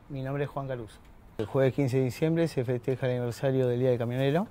Mi nombre es Juan Caruso. El jueves 15 de diciembre se festeja el aniversario del Día del Camionero.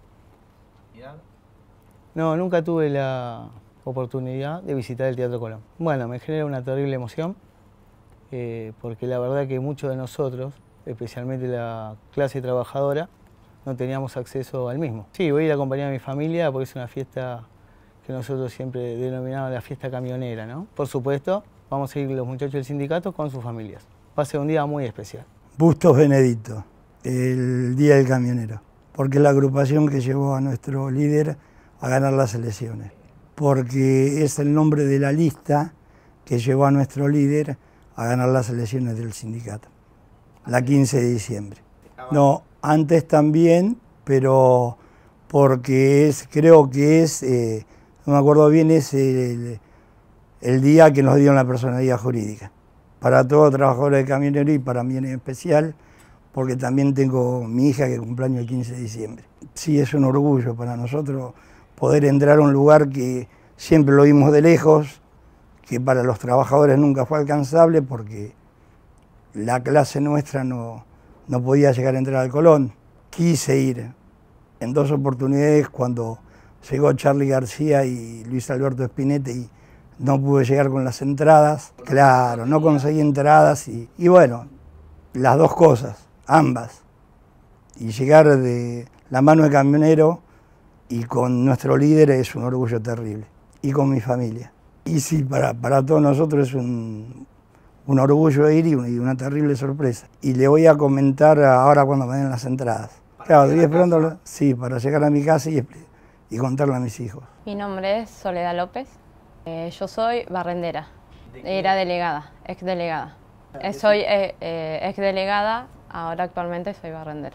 No, nunca tuve la oportunidad de visitar el Teatro Colón. Bueno, me genera una terrible emoción, porque la verdad que muchos de nosotros, especialmente la clase trabajadora, no teníamos acceso al mismo. Sí, voy a ir a acompañar a mi familia porque es una fiesta que nosotros siempre denominamos la fiesta camionera, ¿no? Por supuesto, vamos a ir los muchachos del sindicato con sus familias. Va a ser un día muy especial. Bustos Benedito, el Día del Camionero, porque es la agrupación que llevó a nuestro líder a ganar las elecciones, porque es el nombre de la lista que llevó a nuestro líder a ganar las elecciones del sindicato, la 15 de diciembre. No, antes también, pero porque creo que no me acuerdo bien, es el día que nos dieron la personalidad jurídica. Para todos los trabajadores de camionero y para mí en especial, porque también tengo mi hija que cumpleaños el 15 de diciembre. Sí, es un orgullo para nosotros poder entrar a un lugar que siempre lo vimos de lejos, que para los trabajadores nunca fue alcanzable porque la clase nuestra no podía llegar a entrar al Colón. Quise ir en 2 oportunidades cuando llegó Charly García y Luis Alberto Spinetta y no pude llegar con las entradas. Claro, no conseguí entradas y bueno, las dos cosas, ambas. Y llegar de la mano de camionero y con nuestro líder es un orgullo terrible. Y con mi familia. Y sí, para todos nosotros es un orgullo ir y una terrible sorpresa. Y le voy a comentar ahora cuando me den las entradas. Claro, estoy esperando, sí, para llegar a mi casa y contarle a mis hijos. Mi nombre es Soledad López. Yo soy barrendera. Era delegada, exdelegada. Soy exdelegada, ahora actualmente soy barrendera.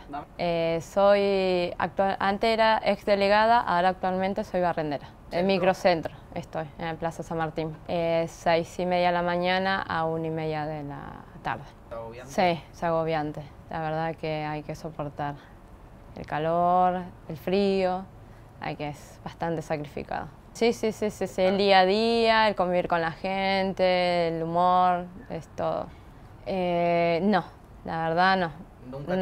Antes era exdelegada, ahora actualmente soy barrendera. En microcentro estoy, en el Plaza San Martín. 6:30 de la mañana a 1:30 de la tarde. ¿Es agobiante? Sí, es agobiante. La verdad que hay que soportar el calor, el frío, es bastante sacrificado. Sí, el día a día, el convivir con la gente, el humor, es todo. No, la verdad no. ¿Nunca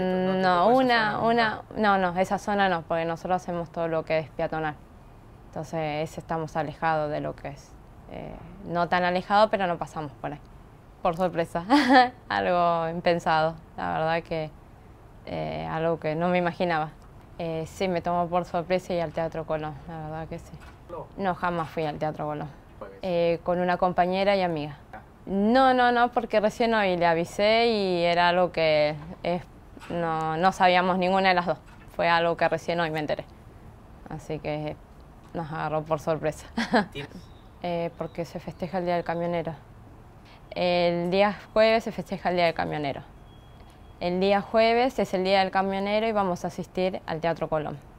No, esa zona no, porque nosotros hacemos todo lo que es peatonal. Entonces estamos alejados de lo que es. No tan alejados, pero no pasamos por ahí. Por sorpresa, algo impensado, la verdad que algo que no me imaginaba. Sí, me tomó por sorpresa y al Teatro Colón, la verdad que sí. No, jamás fui al Teatro Colón. Con una compañera y amiga. No, porque recién hoy le avisé y era algo que no sabíamos ninguna de las dos. Fue algo que recién hoy me enteré. Así que nos agarró por sorpresa. Porque se festeja el Día del Camionero. El día jueves se festeja el Día del Camionero. El día jueves es el Día del Camionero y vamos a asistir al Teatro Colón.